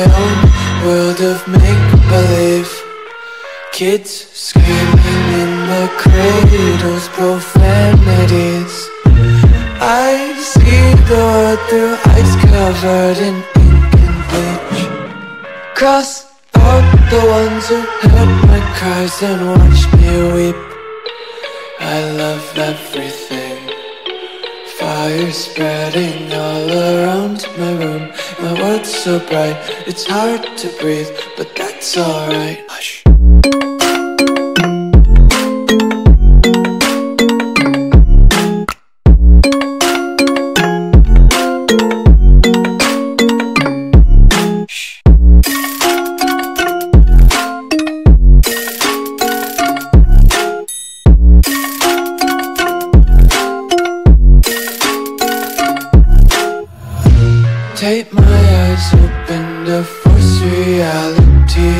own world of make-believe. Kids screaming in the cradles, profanities. I see the world through ice covered in ink and bleach. Cross out the ones who heard my cries and watched me weep. I love everything. Fire spreading all around my room. My world's so bright, it's hard to breathe, but that's alright. Hush. Tape my eyes open to force reality.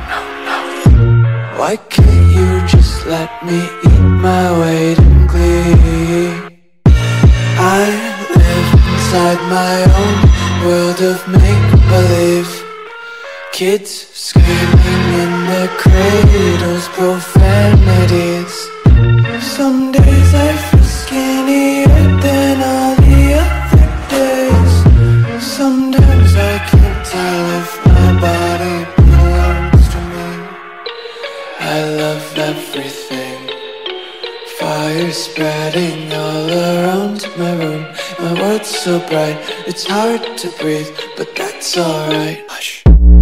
Why can't you just let me eat my weight in glee? I live inside my own world of make-believe. Kids screaming in their cradles, profanities. Some days I feel skinnier than all the other days. Sometimes I can't tell if my body belongs to me. I love everything. Fire spreading all around my room. My world's so bright, it's hard to breathe, but that's alright. Hush.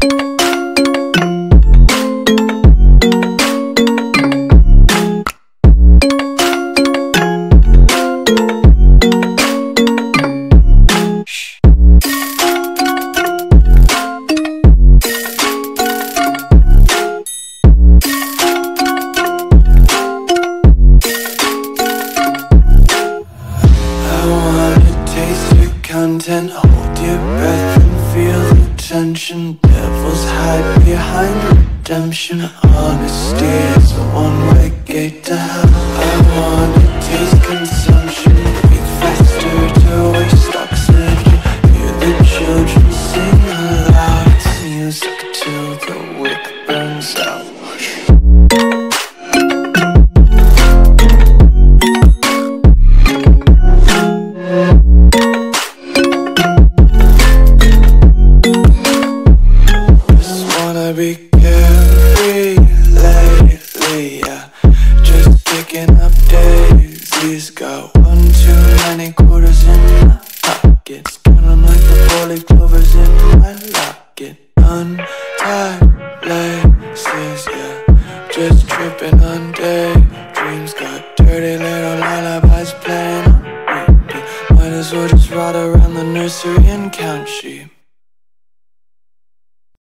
Content, hold your breath and feel the tension. Devils hide behind redemption. Honesty is a one-way gate to hell. I wanna taste consumption. Breathe faster to waste oxygen. Hear the children sing aloud. It's music till the wick burns out. Be carefree lately, yeah. Just picking up daisies. Got one too many quarters in my pockets. Count them like the four-leaf clovers in my locket. Untied laces, yeah. Just tripping on daydreams. Got dirty little lullabies playing on repeat. Might as well just ride around the nursery and count sheep.